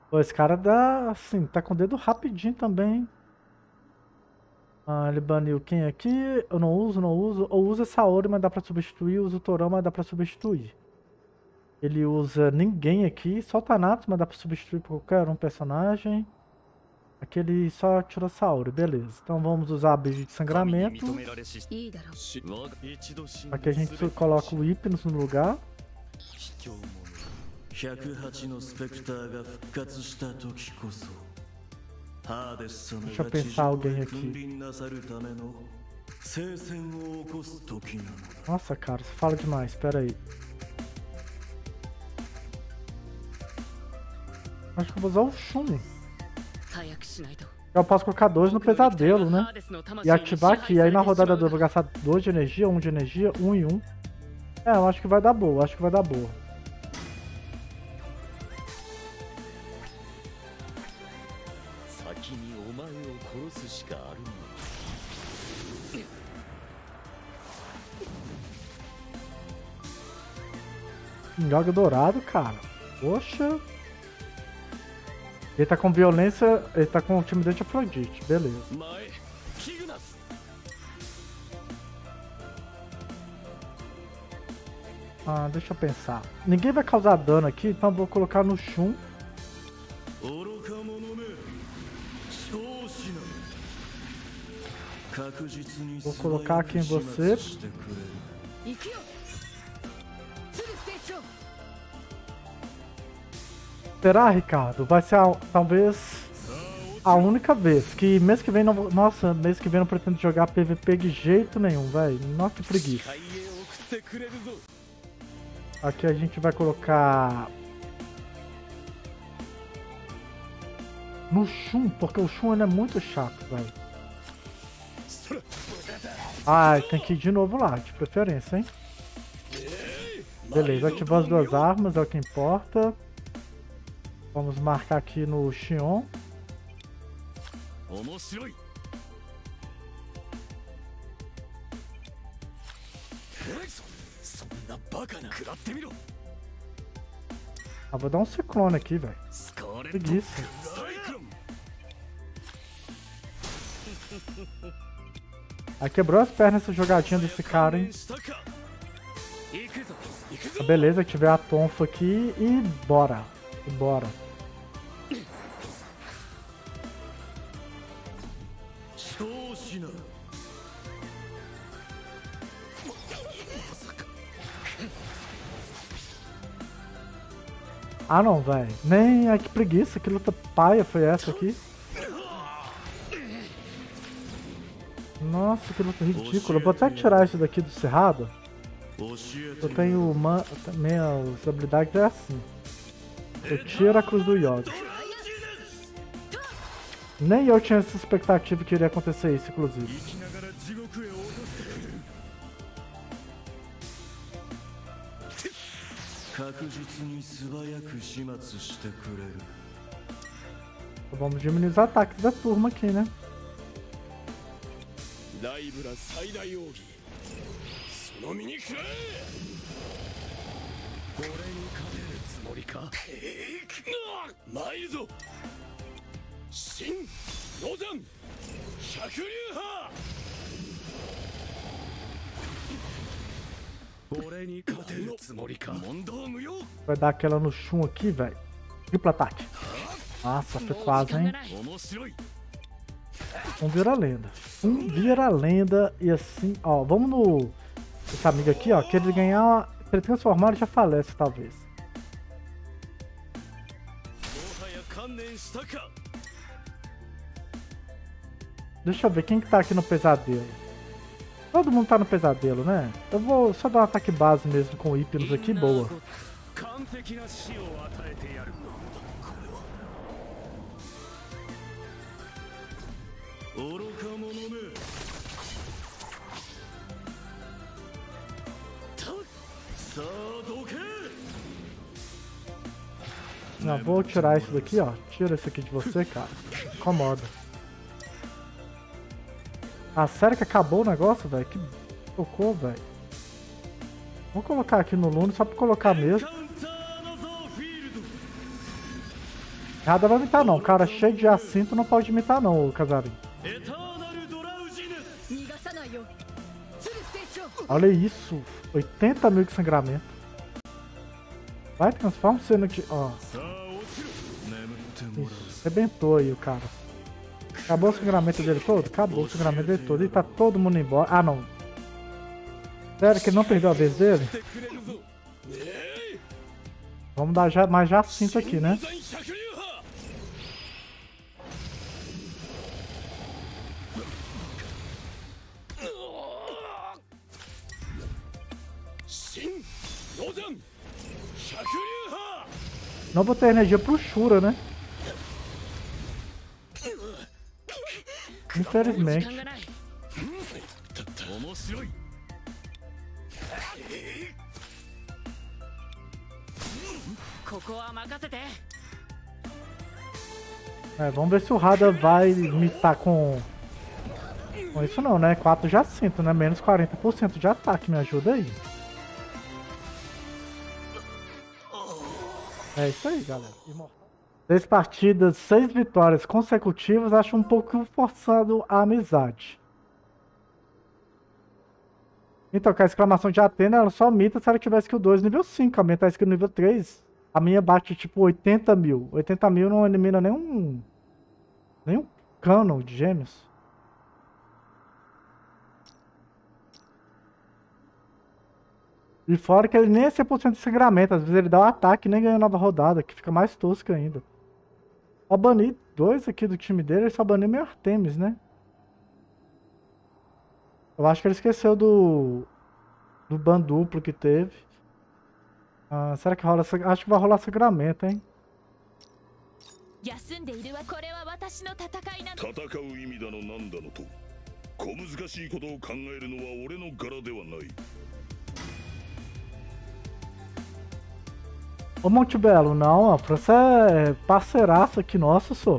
Pô, esse cara dá, assim, tá com o dedo rapidinho também, hein? Ah, ele baniu quem aqui? Eu não uso, não uso. Ou usa Saori, mas dá pra substituir. Usa o Torão, mas dá pra substituir. Ele usa ninguém aqui. Só o Thanatos, mas dá pra substituir por qualquer um personagem. Aqui ele só tirou Saori, beleza. Então vamos usar a Bridge de Sangramento. Aqui a gente coloca o Hypnos no lugar. Deixa eu pensar alguém aqui. Nossa, cara, você fala demais, espera aí. Acho que eu vou usar o Shun. Eu posso colocar 2 no pesadelo, né? E ativar aqui. Aí na rodada 2 eu vou gastar 2 de energia, 1 de energia, 1 e 1. É, eu acho que vai dar boa, acho que vai dar boa. Joga dourado, cara. Poxa. Ele tá com violência, ele tá com timidez de Afrodite, beleza. Ah, deixa eu pensar. Ninguém vai causar dano aqui, então eu vou colocar no Shun. Vou colocar aqui em você. Será, Ricardo? Vai ser talvez a única vez que mês que vem não. Nossa, mês que vem não pretendo jogar PVP de jeito nenhum, velho. Nossa, que preguiça. Aqui a gente vai colocar no Shun, porque o Shun ele é muito chato, velho. Ah, tem que ir de novo lá, de preferência, hein? Beleza, ativou as 2 armas, é o que importa. Vamos marcar aqui no Xion. Ah, vou dar um ciclone aqui, velho. Preguiça. Aí quebrou as pernas essa jogadinha desse cara, hein? Ah, beleza, tiver a tonfa aqui e bora. E bora. Ah não, velho. Nem. Ai, que preguiça, que luta paia foi essa aqui? Nossa, que luta ridícula. Eu vou até tirar isso daqui do cerrado. Eu tenho minhas habilidades é assim. Eu tiro a cruz do Yogi. Nem eu tinha essa expectativa que iria acontecer isso, inclusive. Vamos diminuir os ataques da turma aqui, né? Vai dar aquela no Shun aqui, velho. Triplo ataque. Nossa, foi quase, hein? Um vira-lenda. Um vira-lenda e assim, ó, vamos no... Esse amigo aqui, ó, que ele ganhar... Se ele transformar, ele já falece, talvez. Deixa eu ver, quem que tá aqui no pesadelo? Todo mundo tá no pesadelo, né? Eu vou só dar um ataque base mesmo com o Hypnos aqui, boa. Não, vou tirar isso daqui, ó. Tira isso aqui de você, cara. Incomoda. Ah, sério que acabou o negócio, velho? Que tocou, velho. Vou colocar aqui no Lune só pra colocar mesmo. Nada vai imitar não, cara cheio de Jacinto não pode imitar não, Casarim. Olha isso, 80 mil de sangramento. Vai, transforma você no... Ó. Isso, arrebentou aí o cara. Acabou o sangramento dele todo? Acabou o sangramento dele todo. E tá todo mundo embora. Ah, não. Sério que ele não perdeu a vez dele? Vamos dar mais Jacinto aqui, né? Não vou ter energia pro Shura, né? Infelizmente. Vamos ver se o Hada vai imitar com isso não, né? 4 Jacinto, né? Menos 40% de ataque, me ajuda aí. É isso aí, galera. 6 partidas, 6 vitórias consecutivas, acho um pouco forçado a amizade. Então, com a exclamação de Athena, ela só mita se ela tiver skill 2 nível 5. A minha tá skill nível 3. A minha bate tipo 80 mil. 80 mil não elimina nenhum cano de gêmeos. E fora que ele nem é 100% de sangramento. Às vezes ele dá um ataque e nem ganha nova rodada, que fica mais tosca ainda. Só bani 2 aqui do time dele, ele só baniu meio Artemis, né? Eu acho que ele esqueceu do ban duplo que teve. Será que rola? Acho que vai rolar sangramento, hein? Ô Monte Belo, não, a França é parceiraça aqui, nossa, sou.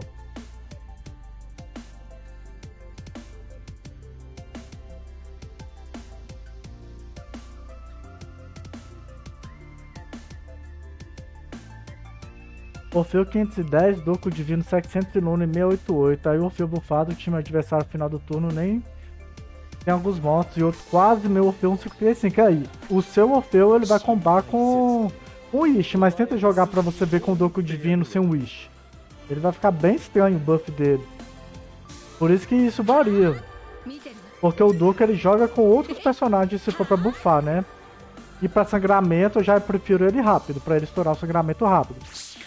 Orfeu 510, Doku Divino 700 e Luna 688. Aí o Orfeu bufado, o time adversário no final do turno nem tem alguns mortos e outro quase meu Orfeu 155. Aí, o seu Orfeu ele vai combar com o Wish, mas tenta jogar pra você ver com o Doku Divino sem o Wish. Ele vai ficar bem estranho o buff dele. Por isso que isso varia. Porque o Doku ele joga com outros personagens se for pra buffar, né? E pra sangramento eu já prefiro ele rápido, pra ele estourar o sangramento rápido.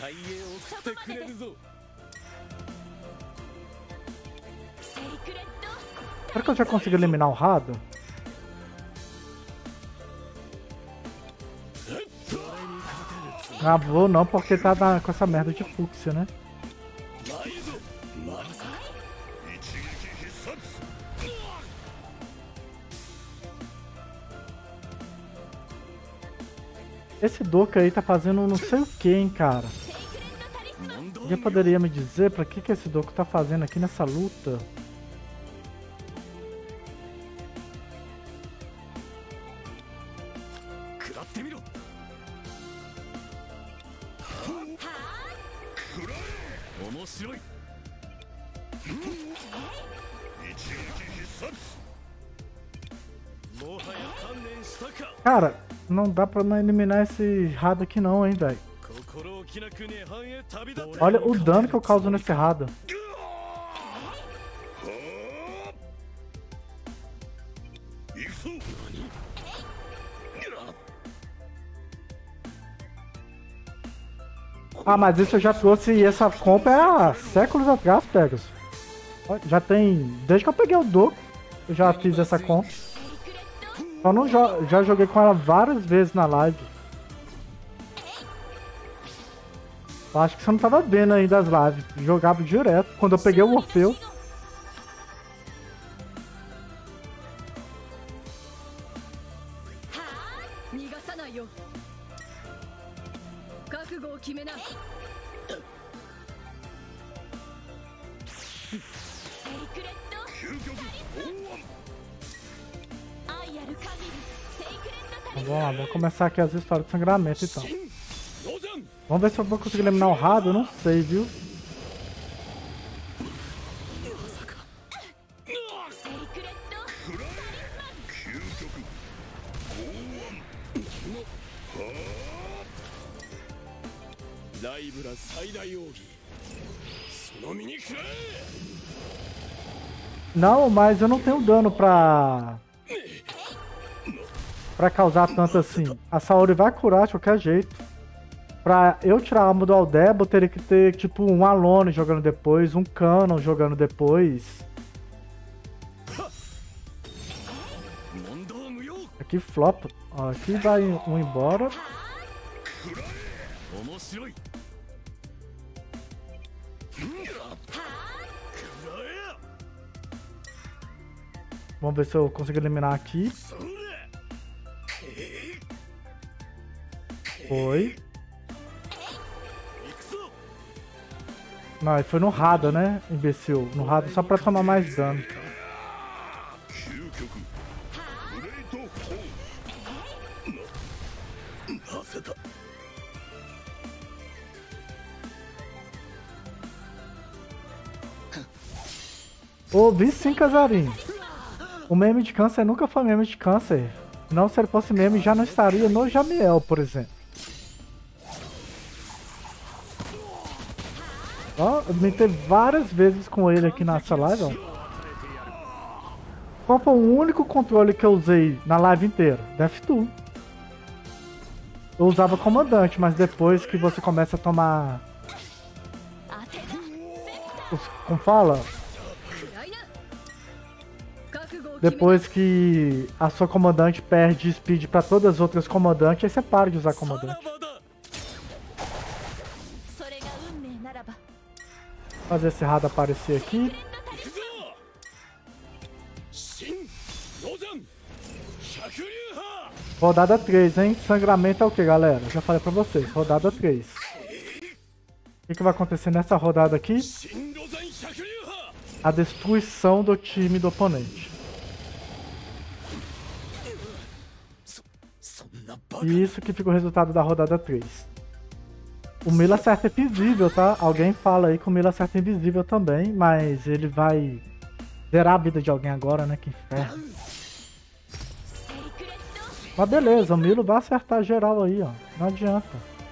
Será que eu já consigo eliminar o Hada? Ah, vou não, porque tá com essa merda de fúcsia, né? Esse Doku aí tá fazendo não sei o que, hein, cara. Alguém poderia me dizer pra que esse Doku tá fazendo aqui nessa luta? Cara, não dá pra não eliminar esse Hada aqui não, hein, velho. Olha o dano que eu causo nesse Hada. Ah, mas isso eu já trouxe e essa compra é há séculos atrás, Pegasus. Já tem... Desde que eu peguei o Doku, eu já fiz essa compra. Só não já joguei com ela várias vezes na live. Eu acho que você não tava vendo ainda as lives. Jogava direto. Quando eu peguei o Orfeu. Então, vamos lá, vamos começar aqui as histórias de sangramento então. Vamos ver se eu vou conseguir eliminar o Hada, eu não sei, viu? Não, mas eu não tenho dano pra causar tanto assim. A Saori vai curar de qualquer jeito. Pra eu tirar a alma do Aldebo, eu teria que ter tipo um Alone jogando depois, um Canon jogando depois. Aqui flop. Ó, aqui vai um embora. Vamos ver se eu consigo eliminar aqui. Foi. Não, ele foi no Rada, né, imbecil? No Rada só pra tomar mais dano. Ouvi sim, Casarinho. O meme de câncer nunca foi meme de câncer. Não, se ele fosse meme, já não estaria no Jamiel, por exemplo. Ó, eu mentei várias vezes com ele aqui nessa live, ó. Qual foi o único controle que eu usei na live inteira? Death Tool. Eu usava comandante, mas depois que você começa a tomar... Como fala? Depois que a sua comandante perde speed para todas as outras comandantes, aí você para de usar comandante. Fazer esse Rada aparecer aqui. Rodada 3, hein? Sangramento é o que, galera? Já falei pra vocês. Rodada 3. O que vai acontecer nessa rodada aqui? A destruição do time do oponente. E isso que fica o resultado da rodada 3. O Mila acerta é invisível, tá? Alguém fala aí que o Mila acerta é invisível também, mas ele vai zerar a vida de alguém agora, né? Que inferno. Mas beleza, o Milo vai acertar geral aí, ó. Não adianta.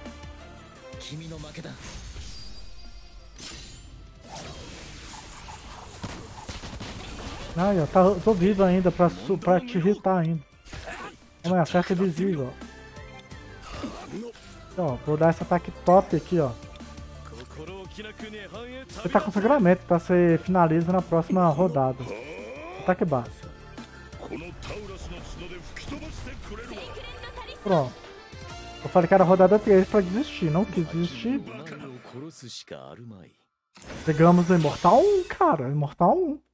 Ai, ó, tô vivo ainda pra te irritar ainda. Vamos aí, acerta invisível, ó. Ó, vou dar esse ataque top aqui, ó. Você tá com sangramento, tá? Você finaliza na próxima rodada. Ataque básico. Pronto. Eu falei que era rodada 3 pra desistir, não quis desistir. Chegamos no Imortal 1, cara. Imortal 1.